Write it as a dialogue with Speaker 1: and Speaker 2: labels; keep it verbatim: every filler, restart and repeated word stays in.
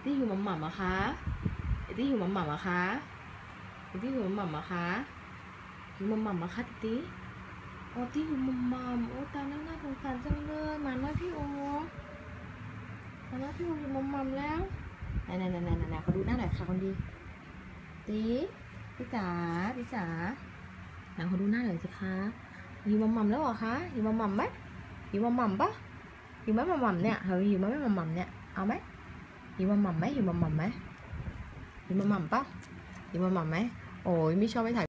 Speaker 1: ตี้หิวหม่ำหม่ำอะคะเอตี้หิวหม่ำหม่ำอะคะเอตี้หิวหม่ำหม่ำอะคะหิวหม่ำหม่ำอะคะติตี้โอ้ตี้หิวหม่ำหม่ำโอ้ตายแล้วน่าสงสารจังเลยมาหน้าพี่โอมาหน้าพี่โอหิวหม่ำหม่ำแล้วไหนไหนไหนไหนไหนเขาดูหน้าหน่อยค่ะคนดีตีพี่จ๋าพี่จ๋าไหนเขาดูหน้าหน่อยสิคะหิวหม่ำหม่ำแล้วเหรอคะหิวหม่ำหม่ำไหมหิวหม่ำหม่ำปะหิวไหมหม่ำหม่ำเนี่ยเฮ้ยหิวไหมหม่ำหม่ำเนี่ยเอาไหมหิวหม่ำหม่ำไหมหิวหม่ำหม่ำไหมหิวหม่ำหม่ำปะหิวหม่ำหม่ำไหมโอ้ยไม่ชอบไม่ถ่าย